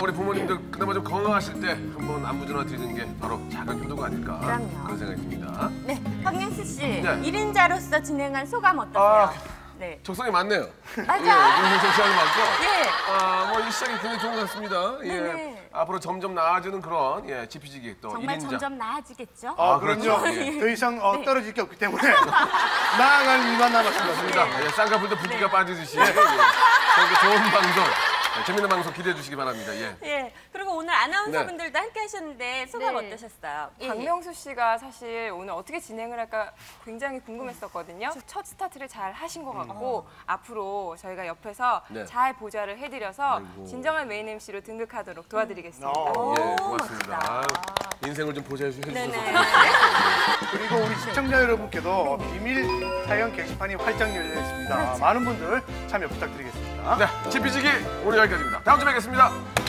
우리 부모님들 그나마 좀 건강하실 때 한번 안부 전화 드리는 게 바로 작은 효도가 아닐까 그럼요. 그런 생각이 듭니다. 네, 황영수 씨. 네. 1인자로서 진행한 소감 어떠세요? 네. 적성이 맞네요. 맞아. 예, 적성이 맞고. 예. 뭐 이 시작이 굉장히 좋은 것 같습니다. 예. 네네. 앞으로 점점 나아지는 그런 지피지기 또 정말 1인자. 점점 나아지겠죠? 그렇죠. 그럼요. 예. 더 이상 떨어질 게 없기 때문에 나아갈 일만 남았습니다. 예, 쌍꺼풀도 붓기가 빠지듯이 그렇게 좋은 방송, 재밌는 방송 기대해 주시기 바랍니다. 예. 예. 그리고 오늘 아나운서분들도 함께 하셨는데 소감 네. 어떠셨어요? 박명수 씨가 사실 오늘 어떻게 진행을 할까 굉장히 궁금했었거든요. 첫 스타트를 잘 하신 것 같고 앞으로 저희가 옆에서 네. 잘 보좌를 해드려서 아이고. 진정한 메인 MC로 등극하도록 도와드리겠습니다. 예, 고맙습니다. 아유, 인생을 좀 보좌해 주셔서 네네. 고맙습니다. 그리고 우리 시청자 여러분께도 비밀 사연 게시판이 활짝 열려 있습니다. 많은 분들 참여 부탁드리겠습니다. 네, 지피지기 오늘 여기까지입니다. 다음 주에 뵙겠습니다.